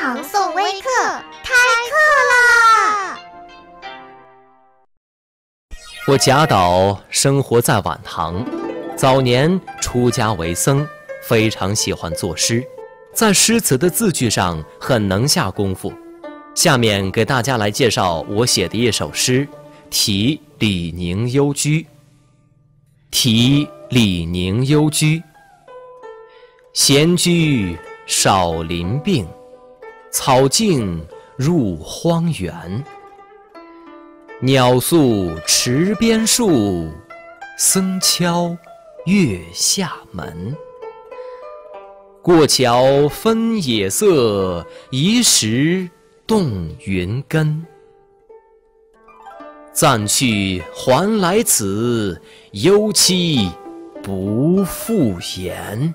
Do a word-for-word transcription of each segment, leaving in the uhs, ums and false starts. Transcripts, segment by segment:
唐宋微课开课啦！ 我贾岛生活在晚唐，早年出家为僧，非常喜欢作诗，在诗词的字句上很能下功夫。下面给大家来介绍我写的一首诗，题李宁幽居。题李宁幽居。闲居少林病，草径入荒原。鸟宿池边树，僧敲月下门。过桥分野色，移石动云根。暂去还来此，忧期不复言。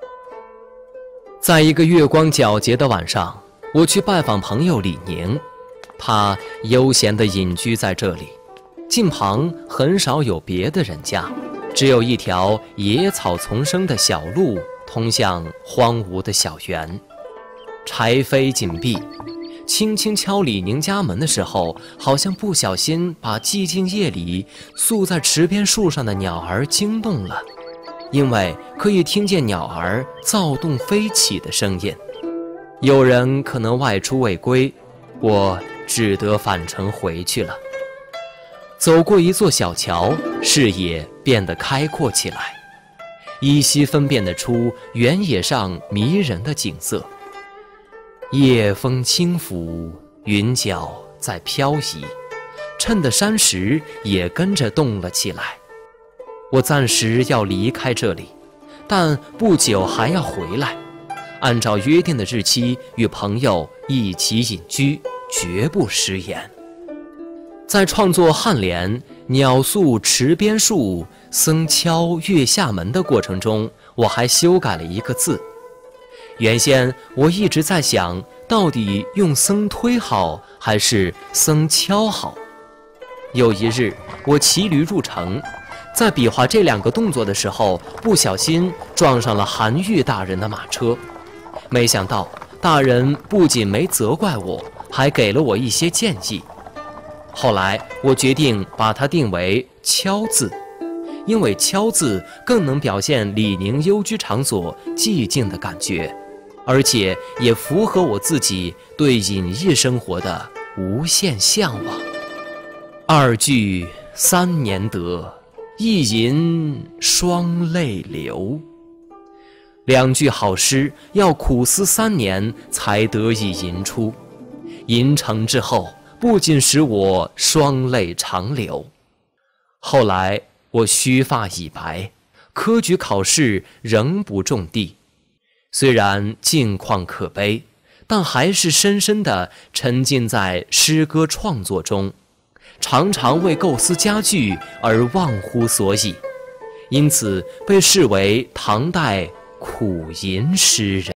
在一个月光皎洁的晚上，我去拜访朋友李宁，他悠闲地隐居在这里，近旁很少有别的人家，只有一条野草丛生的小路通向荒芜的小园。柴扉紧闭，轻轻敲李宁家门的时候，好像不小心把寂静夜里宿在池边树上的鸟儿惊动了，因为可以听见鸟儿躁动飞起的声音。有人可能外出未归，我只得返程回去了。走过一座小桥，视野变得开阔起来，依稀分辨得出原野上迷人的景色。夜风轻拂，云脚在飘移，衬得山石也跟着动了起来。我暂时要离开这里，但不久还要回来，按照约定的日期与朋友一起隐居，绝不食言。在创作颔联鸟宿池边树，僧敲月下门的过程中，我还修改了一个字。原先我一直在想，到底用僧推好还是僧敲好。有一日，我骑驴入城，在比划这两个动作的时候，不小心撞上了韩愈大人的马车。没想到大人不仅没责怪我，还给了我一些建议。后来我决定把它定为敲字，因为敲字更能表现李宁幽居场所寂静的感觉，而且也符合我自己对隐逸生活的无限向往。二句三年得，一吟双泪流。两句好诗要苦思三年才得以吟出，吟成之后不仅使我双泪长流。后来我须发已白，科举考试仍不中第，虽然境况可悲，但还是深深地沉浸在诗歌创作中，常常为构思佳句而忘乎所以，因此被视为唐代苦吟诗人。